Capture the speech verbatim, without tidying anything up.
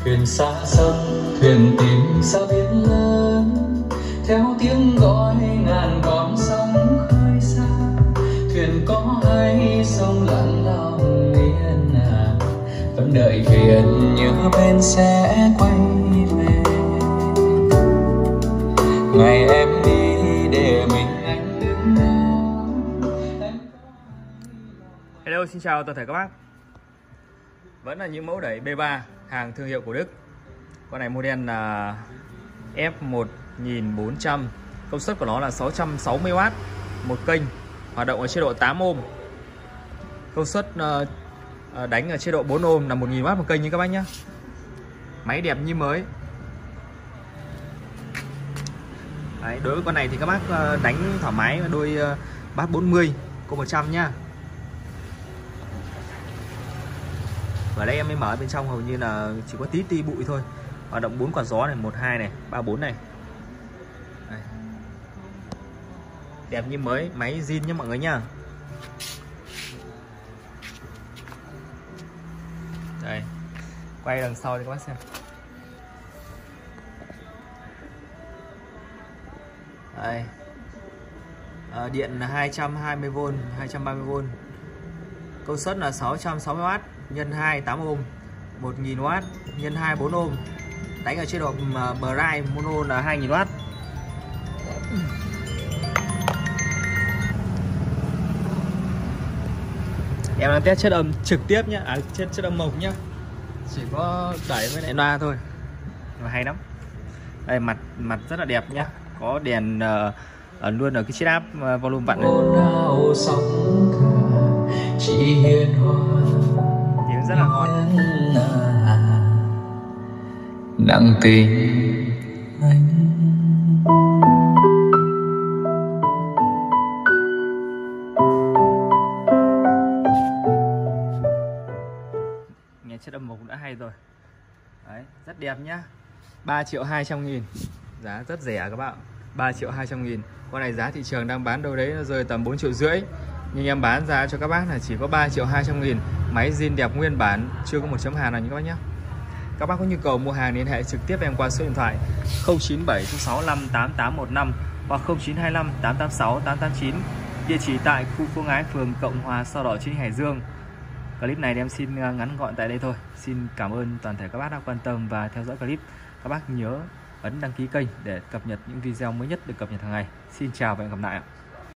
Thuyền xa sông, thuyền tìm xa biển lớn, theo tiếng gọi ngàn con sóng khơi xa. Thuyền có hay sông lặng lòng yên à, vẫn đợi thuyền nhớ bên sẽ quay về. Ngày em đi để mình anh đứng đó. Hello, xin chào toàn thể các bác. Vẫn là những mẫu đẩy B ba hàng thương hiệu của Đức. Con này model là F một nghìn bốn trăm, công suất của nó là sáu trăm sáu mươi oát một kênh, hoạt động ở chế độ tám ôm. Công suất uh, đánh ở chế độ bốn ôm là một nghìn oát một kênh như các bác nhé. Máy đẹp như mới. Đấy, đối với con này thì các bác đánh thoải mái đôi bát bốn mươi cô một trăm nhá. Ở đây em mới mở bên trong hầu như là chỉ có tí tí bụi thôi. Hoạt động bốn quả gió này, một hai này, ba bốn này. Đây. Đẹp như mới, máy zin nhé mọi người nhá. Đây. Quay đằng sau cho các bác xem. Đây. À, điện là hai trăm hai mươi vôn, hai trăm ba mươi vôn. Công suất là sáu trăm sáu mươi oát nhân hai tám ôm, một nghìn oát nhân hai bốn ôm. Đánh ở chế độ Bright mono là hai nghìn oát. Em đang test chất âm trực tiếp nhé, à chất chất âm mộc nhá. Chỉ có đẩy với lại loa thôi. Nhưng mà hay lắm. Đây mặt mặt rất là đẹp nhá. Có đèn uh, ở luôn ở cái chiếc áp uh, volume vặn này. Tiếng rất là ngon. Nặng tình anh. Nghe chất âm mộc cũng đã hay rồi. Đấy, rất đẹp nhá. Ba triệu hai trăm nghìn. Giá rất rẻ các bạn. Ba triệu hai trăm nghìn. Con này giá thị trường đang bán đâu đấy nó rơi tầm bốn triệu rưỡi. Nhưng em bán ra cho các bác là chỉ có ba triệu hai trăm nghìn. Máy zin đẹp nguyên bản, chưa có một chấm hàn nào như các bác nhé. Các bác có nhu cầu mua hàng liên hệ trực tiếp em qua số điện thoại không chín bảy sáu năm tám tám một năm hoặc không chín hai lăm tám tám sáu tám tám chín. Địa chỉ tại khu Phương Ái, phường Cộng Hòa, Sao Đỏ, trên Hải Dương. Clip này em xin ngắn gọn tại đây thôi. Xin cảm ơn toàn thể các bác đã quan tâm và theo dõi clip. Các bác nhớ ấn đăng ký kênh để cập nhật những video mới nhất được cập nhật hàng ngày. Xin chào và hẹn gặp lại ạ.